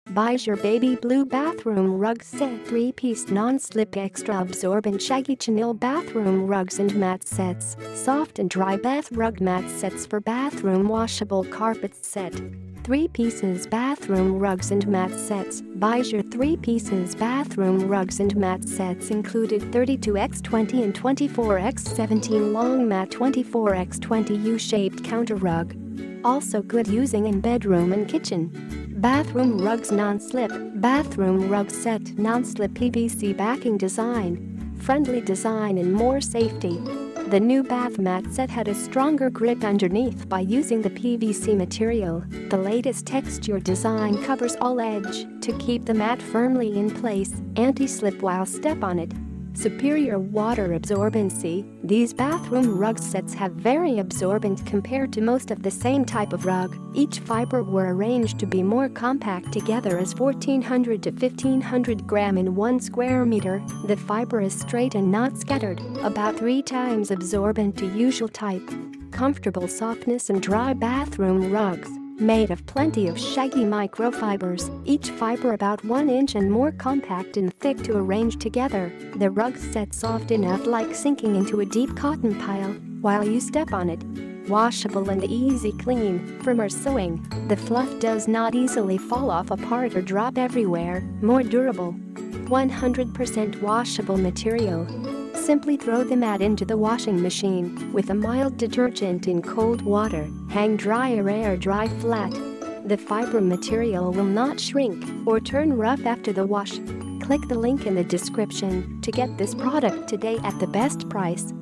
Buys your baby blue bathroom rug set 3-piece non-slip extra absorbent shaggy chenille bathroom rugs and mat sets. Soft and dry bath rug mat sets for bathroom washable carpets set. 3 pieces bathroom rugs and mat sets. Buys your 3 pieces bathroom rugs and mat sets included 32x20 and 24x17 long mat 24x20 U-shaped counter rug. Also good using in bedroom and kitchen. Bathroom rugs non-slip. Bathroom rug set non-slip PVC backing design. Friendly design and more safety. The new bath mat set had a stronger grip underneath by using the PVC material. The latest texture design covers all edge to keep the mat firmly in place, anti-slip while step on it. Superior water absorbency. These bathroom rug sets have very absorbent compared to most of the same type of rug. Each fiber were arranged to be more compact together as 1400 to 1500 gram in 1 square meter. The fiber is straight and not scattered, about 3 times absorbent to usual type. Comfortable softness and dry bathroom rugs. Made of plenty of shaggy microfibers, each fiber about 1 inch and more compact and thick to arrange together. The rug set soft enough like sinking into a deep cotton pile while you step on it. Washable and easy clean. Firmer sewing. The fluff does not easily fall off apart or drop everywhere. More durable. 100% washable material. Simply throw the mat into the washing machine with a mild detergent in cold water. Hang dry or air dry flat. The fiber material will not shrink or turn rough after the wash. Click the link in the description to get this product today at the best price.